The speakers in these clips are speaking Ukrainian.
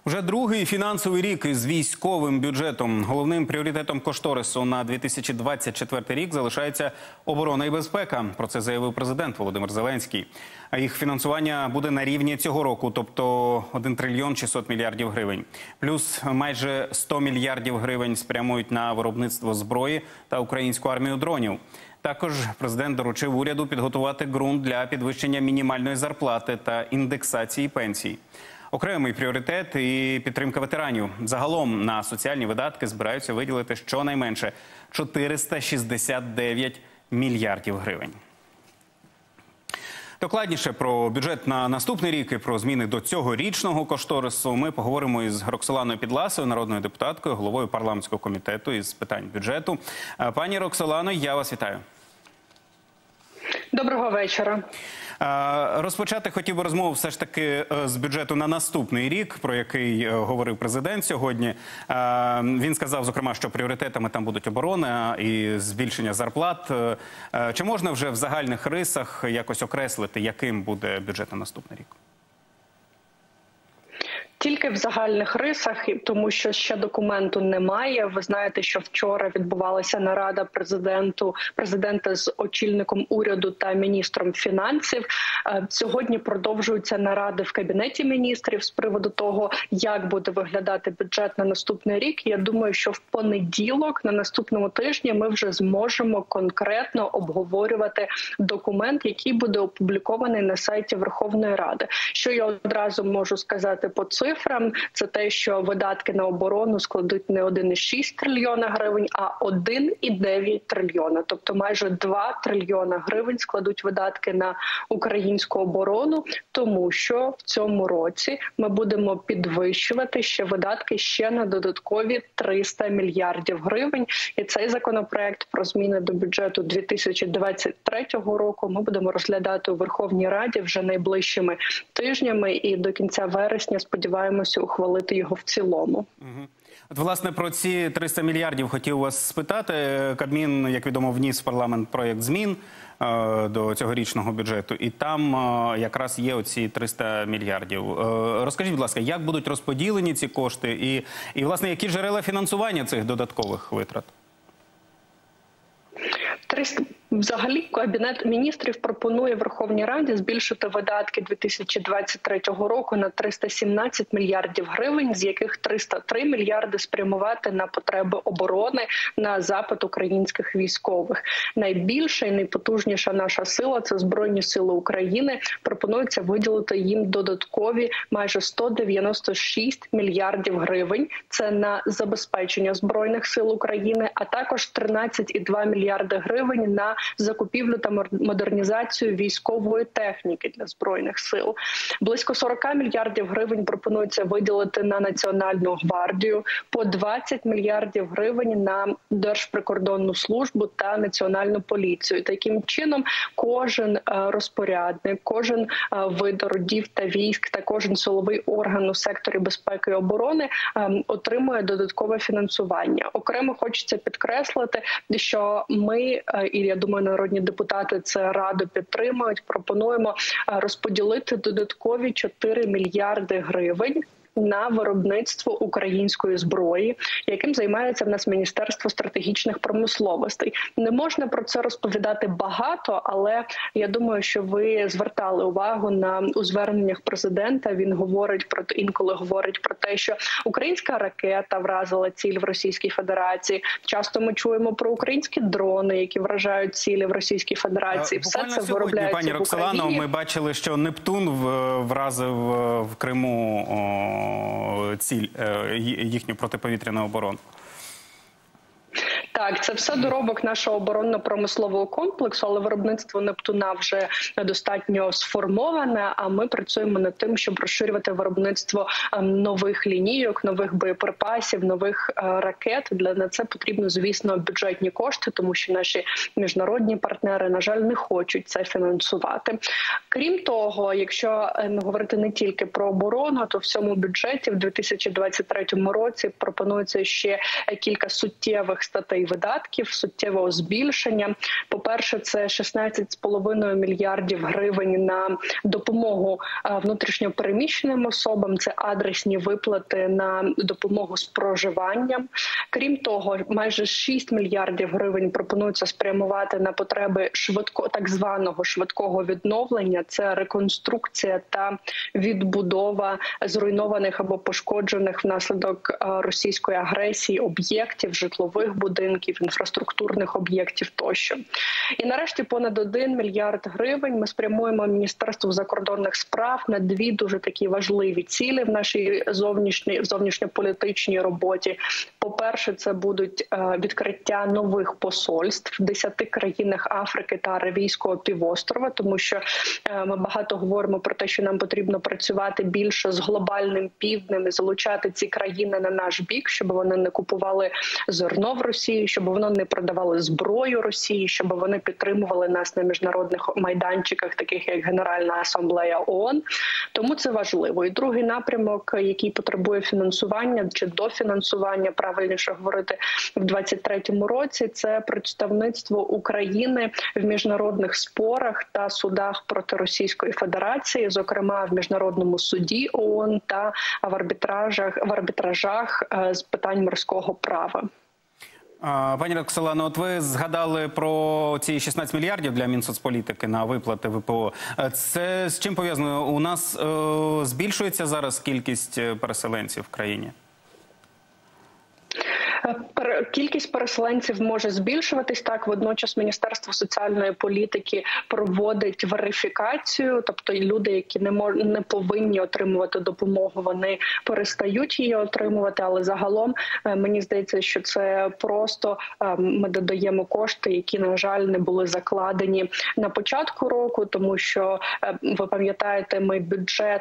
Вже другий фінансовий рік із військовим бюджетом. Головним пріоритетом кошторису на 2024 рік залишається оборона і безпека. Про це заявив президент Володимир Зеленський. А їх фінансування буде на рівні цього року, тобто 1 трильйон 600 мільярдів гривень. Плюс майже 100 мільярдів гривень спрямують на виробництво зброї та українську армію дронів. Також президент доручив уряду підготувати ґрунт для підвищення мінімальної зарплати та індексації пенсій. Окремий пріоритет і підтримка ветеранів. Загалом на соціальні видатки збираються виділити щонайменше 469 мільярдів гривень. Докладніше про бюджет на наступний рік і про зміни до цьогорічного кошторису ми поговоримо із Роксоланою Підласою, народною депутаткою, головою парламентського комітету із питань бюджету. Пані Роксолано, я вас вітаю. Доброго вечора. Розпочати хотів би розмову все ж таки з бюджету на наступний рік, про який говорив президент сьогодні. Він сказав, зокрема, що пріоритетами там будуть оборона і збільшення зарплат. Чи можна вже в загальних рисах якось окреслити, яким буде бюджет на наступний рік? Тільки в загальних рисах, тому що ще документу немає. Ви знаєте, що вчора відбувалася нарада президента з очільником уряду та міністром фінансів. Сьогодні продовжуються наради в Кабінеті міністрів з приводу того, як буде виглядати бюджет на наступний рік. Я думаю, що в понеділок, на наступному тижні, ми вже зможемо конкретно обговорювати документ, який буде опублікований на сайті Верховної Ради. Що я одразу можу сказати по цифрам, це те, що видатки на оборону складуть не 1,6 трильйона гривень, а 1,9 трильйона. Тобто майже 2 трильйона гривень складуть видатки на українську оборону, тому що в цьому році ми будемо підвищувати ще видатки ще на додаткові 300 мільярдів гривень. І цей законопроект про зміни до бюджету 2023 року ми будемо розглядати у Верховній Раді вже найближчими тижнями і до кінця вересня сподіваємося ухвалити його в цілому. От, власне, про ці 300 мільярдів хотів вас спитати. Кабмін, як відомо, вніс в парламент проєкт змін до цьогорічного бюджету, і там якраз є оці 300 мільярдів. Розкажіть, будь ласка, як будуть розподілені ці кошти і власне, які джерела фінансування цих додаткових витрат? Взагалі, Кабінет міністрів пропонує Верховній Раді збільшити видатки 2023 року на 317 мільярдів гривень, з яких 303 мільярди спрямувати на потреби оборони, на запит українських військових. Найбільша і найпотужніша наша сила – це Збройні сили України. Пропонується виділити їм додаткові майже 196 мільярдів гривень. Це на забезпечення Збройних сил України, а також 13,2 мільярди гривень на закупівлю та модернізацію військової техніки для Збройних сил. Близько 40 мільярдів гривень пропонується виділити на Національну гвардію, по 20 мільярдів гривень на Держприкордонну службу та Національну поліцію. Таким чином, кожен розпорядник, кожен вид родів та військ та кожен силовий орган у секторі безпеки і оборони отримує додаткове фінансування. Окремо хочеться підкреслити, що ми, і я думаю, народні депутати це радо підтримують, пропонуємо розподілити додаткові 4 мільярди гривень на виробництво української зброї, яким займається в нас Міністерство стратегічних промисловостей. Не можна про це розповідати багато, але я думаю, що ви звертали увагу у зверненнях президента. Він інколи говорить про те, що українська ракета вразила ціль в Російській Федерації. Часто ми чуємо про українські дрони, які вражають цілі в Російській Федерації. Все це виробляється пані в Роксолано, Україні. Ми бачили, що Нептун вразив в Криму ціль, їхню протиповітряну оборону. Так, це все доробок нашого оборонно-промислового комплексу, але виробництво Нептуна вже достатньо сформоване, а ми працюємо над тим, щоб розширювати виробництво нових лінійок, нових боєприпасів, нових ракет. На це потрібно, звісно, бюджетні кошти, тому що наші міжнародні партнери, на жаль, не хочуть це фінансувати. Крім того, якщо говорити не тільки про оборону, то в цьому бюджеті в 2023 році пропонується ще кілька суттєвих статей видатків, суттєвого збільшення. По-перше, це 16,5 мільярдів гривень на допомогу внутрішньопереміщеним особам, це адресні виплати на допомогу з проживанням. Крім того, майже 6 мільярдів гривень пропонується спрямувати на потреби так званого швидкого відновлення. Це реконструкція та відбудова зруйнованих або пошкоджених внаслідок російської агресії об'єктів, житлових будинків, інфраструктурних об'єктів тощо. І нарешті понад 1 мільярд гривень ми спрямуємо Міністерству закордонних справ на дві дуже такі важливі цілі в нашій зовнішньополітичній роботі. По-перше, це будуть відкриття нових посольств в 10 країнах Африки та Аравійського півострова, тому що ми багато говоримо про те, що нам потрібно працювати більше з глобальним півднем і залучати ці країни на наш бік, щоб вони не купували зерно в Росії, щоб вони не продавали зброю Росії, щоб вони підтримували нас на міжнародних майданчиках, таких як Генеральна асамблея ООН. Тому це важливо. І другий напрямок, який потребує фінансування чи дофінансування, правильніше говорити, в 2023 році, це представництво України в міжнародних спорах та судах проти Російської Федерації, зокрема в Міжнародному суді ООН та в арбітражах з питань морського права. Пані Роксолано, от ви згадали про ці 16 мільярдів для Мінсоцполітики на виплати ВПО. Це з чим пов'язано? У нас збільшується зараз кількість переселенців в країні? Кількість переселенців може збільшуватись, так, водночас Міністерство соціальної політики проводить верифікацію, тобто люди, які не повинні отримувати допомогу, вони перестають її отримувати, але загалом мені здається, що це просто ми додаємо кошти, які, на жаль, не були закладені на початку року, тому що, ви пам'ятаєте, ми бюджет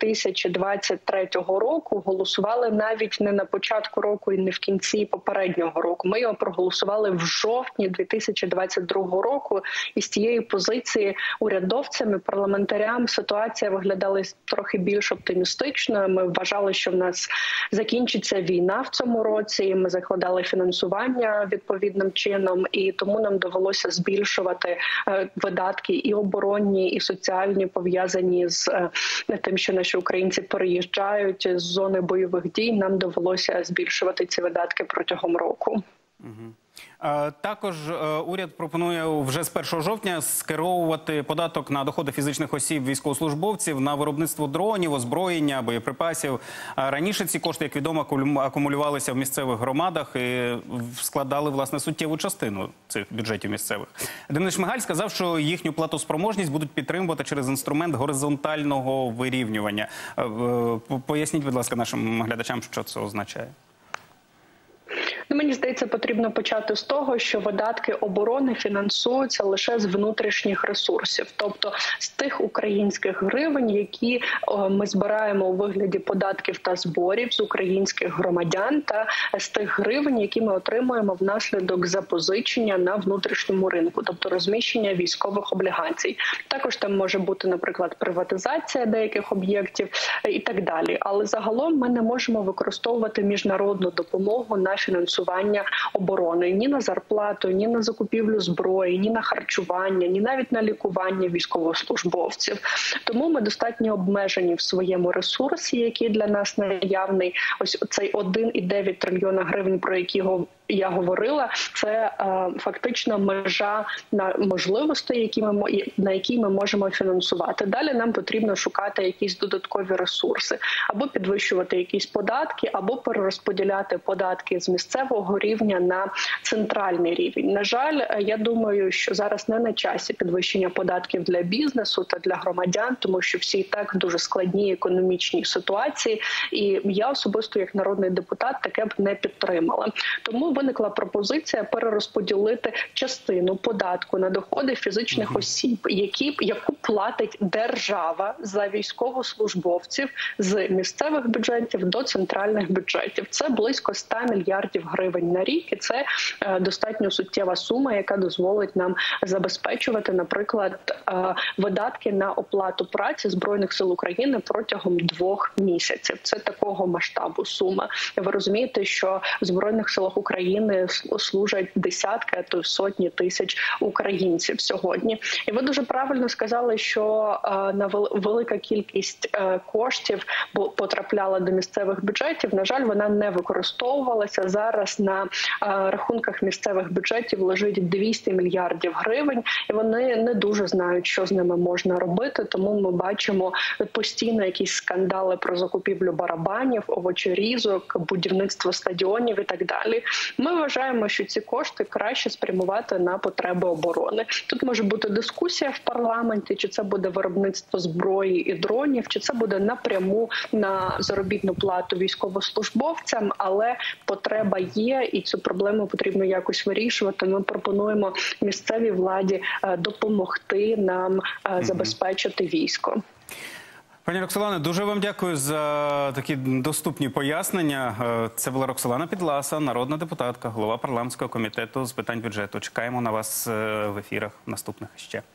2023 року голосували навіть не на початку року і не в кінці попереднього року. Ми його проголосували в жовтні 2022 року, і з тієї позиції урядовцями, парламентарям ситуація виглядала трохи більш оптимістичною. Ми вважали, що в нас закінчиться війна в цьому році, і ми закладали фінансування відповідним чином, і тому нам довелося збільшувати видатки і оборонні, і соціальні, пов'язані з тим, що наші українці переїжджають з зони бойових дій. Нам довелося збільшувати ці видатки протягом року. Також уряд пропонує вже з 1 жовтня скеровувати податок на доходи фізичних осіб військовослужбовців на виробництво дронів, озброєння, боєприпасів. Раніше ці кошти, як відомо, акумулювалися в місцевих громадах і складали, власне, суттєву частину цих бюджетів місцевих. Денис Шмигаль сказав, що їхню платоспроможність будуть підтримувати через інструмент горизонтального вирівнювання. Поясніть, будь ласка, нашим глядачам, що це означає. Мені здається, потрібно почати з того, що видатки оборони фінансуються лише з внутрішніх ресурсів, тобто з тих українських гривень, які ми збираємо у вигляді податків та зборів з українських громадян, та з тих гривень, які ми отримуємо внаслідок запозичення на внутрішньому ринку, тобто розміщення військових облігацій. Також там може бути, наприклад, приватизація деяких об'єктів і так далі. Але загалом ми не можемо використовувати міжнародну допомогу на фінансування оборони, ні на зарплату, ні на закупівлю зброї, ні на харчування, ні навіть на лікування військовослужбовців. Тому ми достатньо обмежені в своєму ресурсі, який для нас наявний. Ось цей 1,9 трильйона гривень, про які я говорила, це фактично межа на можливостей, на які ми можемо фінансувати. Далі нам потрібно шукати якісь додаткові ресурси, або підвищувати якісь податки, або перерозподіляти податки з місцевого рівня на центральний рівень. На жаль, я думаю, що зараз не на часі підвищення податків для бізнесу та для громадян, тому що всі і так в дуже складній економічній ситуації, і я особисто, як народний депутат, таке б не підтримала. Тому виникла пропозиція перерозподілити частину податку на доходи фізичних осіб, яку платить держава за військовослужбовців з місцевих бюджетів до центральних бюджетів. Це близько 100 мільярдів гривень на рік, і це достатньо суттєва сума, яка дозволить нам забезпечувати, наприклад, видатки на оплату праці Збройних сил України протягом 2 місяців. Це такого масштабу сума. Ви розумієте, що в Збройних силах України України служать десятки, а то й сотні тисяч українців сьогодні. І ви дуже правильно сказали, що велика кількість коштів потрапляла до місцевих бюджетів. На жаль, вона не використовувалася. Зараз на рахунках місцевих бюджетів лежить 200 мільярдів гривень, і вони не дуже знають, що з ними можна робити. Тому ми бачимо постійно якісь скандали про закупівлю барабанів, овочерізок, будівництво стадіонів і так далі. Ми вважаємо, що ці кошти краще спрямувати на потреби оборони. Тут може бути дискусія в парламенті, чи це буде виробництво зброї і дронів, чи це буде напряму на заробітну плату військовослужбовцям, але потреба є, і цю проблему потрібно якось вирішувати. Ми пропонуємо місцевій владі допомогти нам забезпечити військо. Пані Роксолано, дуже вам дякую за такі доступні пояснення. Це була Роксолана Підласа, народна депутатка, голова парламентського комітету з питань бюджету. Чекаємо на вас в ефірах наступних ще.